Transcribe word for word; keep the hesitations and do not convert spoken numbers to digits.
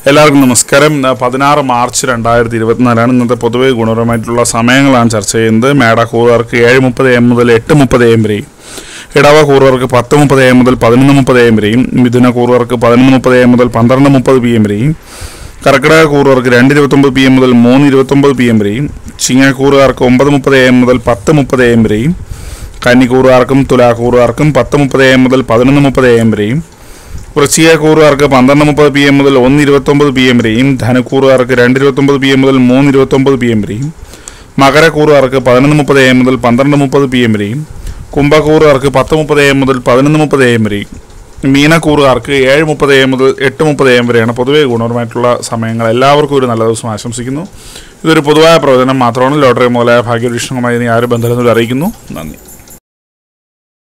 എല്ലാവർക്കും നമസ്കാരം. പതിനാറ് മാർച്ച് രണ്ടായിരത്തി ഇരുപത്തിനാലാണ് ഇന്നത്തെ പൊതുവെ ഗുണപരമായിട്ടുള്ള സമയങ്ങളാണ് ചർച്ച ചെയ്യുന്നത്. മേട കൂറുകാർക്ക് ഏഴ് മുപ്പത് എം മുതൽ എട്ട് മുപ്പത് എം വരെയും, ഇടവ കൂറുകാർക്ക് പത്ത് മുപ്പത് എം മുതൽ പതിനൊന്ന് മുപ്പത് എം വരെയും, മിഥുന കൂറുകാർക്ക് പതിനൊന്ന് മുപ്പത് എം മുതൽ പന്ത്രണ്ട് മുപ്പത് പി എം വരെയും, കർക്കിടക കൂറുകാർക്ക് രണ്ട് ഇരുപത്തൊമ്പത് പി എം മുതൽ മൂന്ന് ഇരുപത്തൊമ്പത് പി എം വരെയും, ചിങ്ങക്കൂറുകാർക്ക് ഒമ്പത് മുപ്പത് എം മുതൽ പത്ത് മുപ്പത് എം വരെയും, കന്നിക്കൂറുകാർക്കും തുലാക്കൂറുകാർക്കും പത്ത് മുപ്പത് എം മുതൽ പതിനൊന്ന് മുപ്പത് എം വരെയും, വൃശ്ചിക കൂറുകാർക്ക് പന്ത്രണ്ട് മുപ്പത് പി എം മുതൽ ഒന്ന് ഇരുപത്തൊമ്പത് പി എം വരെയും, ധനുക്കൂറുകാർക്ക് രണ്ട് ഇരുപത്തൊമ്പത് പി എം മുതൽ മൂന്ന് ഇരുപത്തൊമ്പത് പി എം വരെയും, മകരക്കൂറുകാർക്ക് പതിനൊന്ന് മുപ്പത് എം മുതൽ പന്ത്രണ്ട് മുപ്പത് പി എം വരെയും, കുംഭക്കൂറുകാർക്ക് പത്ത് മുപ്പത് എം മുതൽ പതിനൊന്ന് മുപ്പത് എം വരെയും, മീനക്കൂറുകാർക്ക് ഏഴ് മുപ്പത് എം മുതൽ എട്ട് മുപ്പത് എം വരെയാണ് പൊതുവെ ഗുണപരമായിട്ടുള്ള സമയങ്ങൾ. എല്ലാവർക്കും ഒരു നല്ല ദിവസം ആശംസിക്കുന്നു. ഇതൊരു പൊതുവായ പ്രവചനം മാത്രമാണ്. ലോട്ടറി മുതലായ ഭാഗ്യപരീക്ഷണവുമായി ഇനി ആരും ബന്ധമെന്ന് അറിയിക്കുന്നു. നന്ദി.